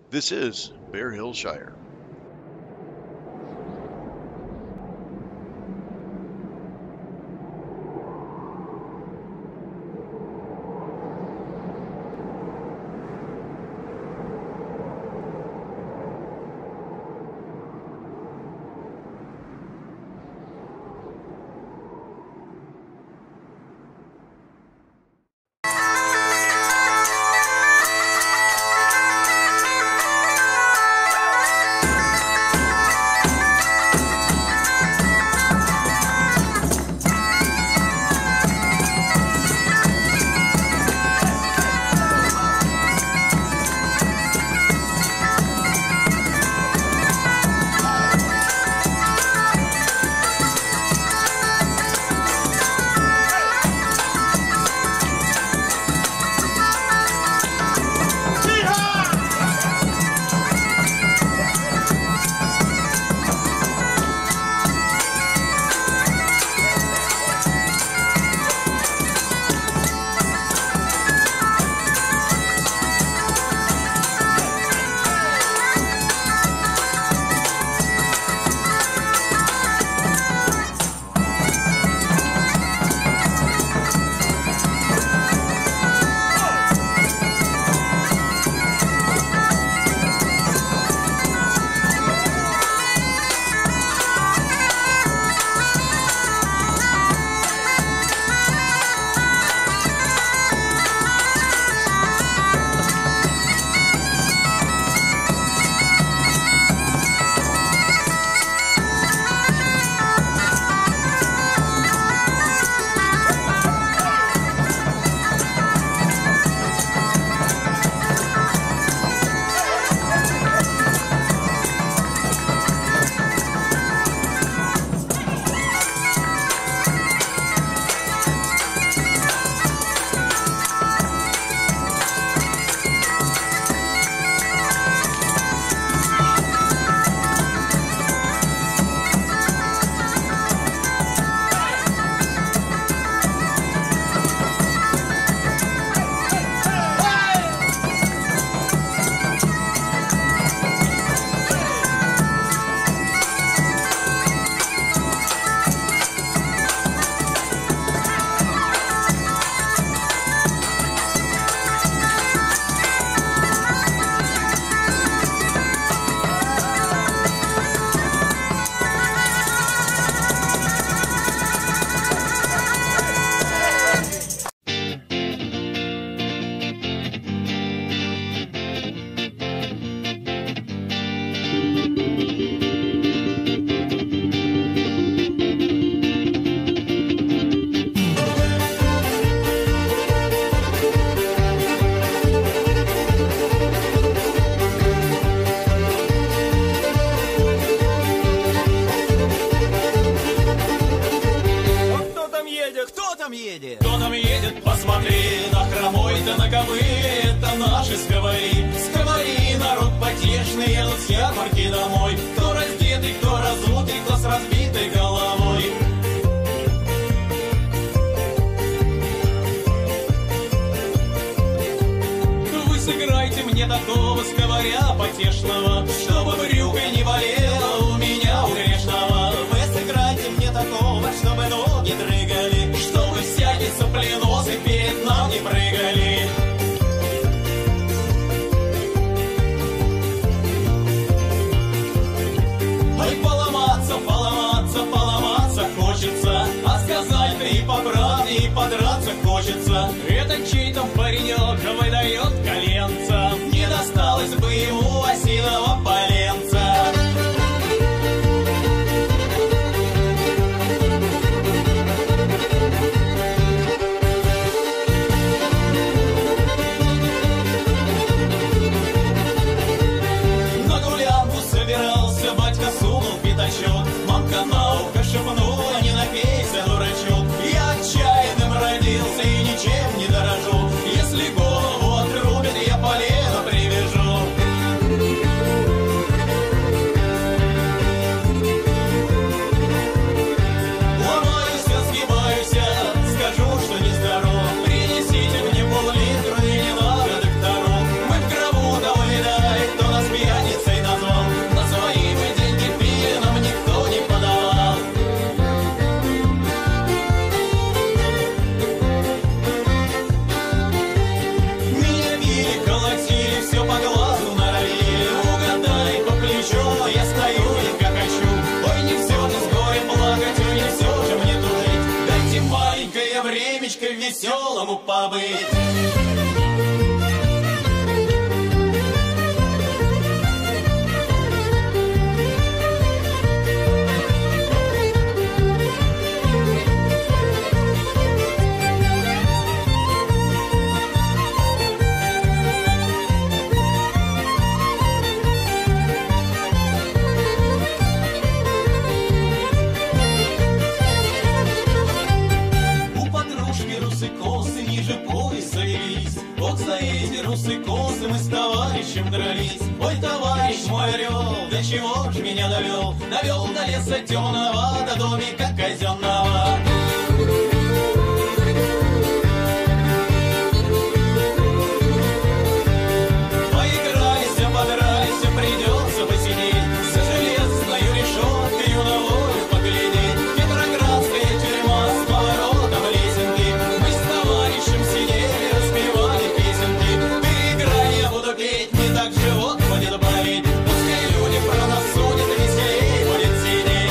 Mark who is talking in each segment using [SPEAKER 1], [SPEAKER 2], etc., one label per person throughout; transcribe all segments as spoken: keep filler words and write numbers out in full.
[SPEAKER 1] This is Bear Hill Shire.
[SPEAKER 2] Кто там едет, посмотри, на хромой да на ковыле, это наши сковори. Сковори, народ потешный, едут с ярмарки домой. Кто раздетый, кто разутый, кто с разбитой головой. Вы сыграйте мне такого сковаря потешного, чтобы брюкой не болело у меня у грешного. Вы сыграйте мне такого, чтобы ноги дрыгали, чтобы всякий сопленосый перед нам не прыгали. Ой, поломаться, поломаться, поломаться хочется, а сказать-то и по правде, и подраться хочется. Это чей там паренек выдает коленца, не досталось бы ему осиного поля. по-веселому побыть. Русые косы, мы с товарищем дрались. Ой, товарищ мой орел, до чего ж меня довел? Довел до леса темного, до домика казенного. Поигрались, подрались, придется посидеть за железной решеткой на волю поглядеть. Петроградская тюрьма с поворотом лесенки. Мы с товарищем сидели, распевали песенки. Петь, не так живот будет болеть. Пускай люди про нас судят, веселей будет сидеть.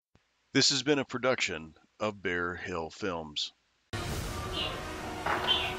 [SPEAKER 1] This has been a production of Bear Hill Films.
[SPEAKER 3] Yeah.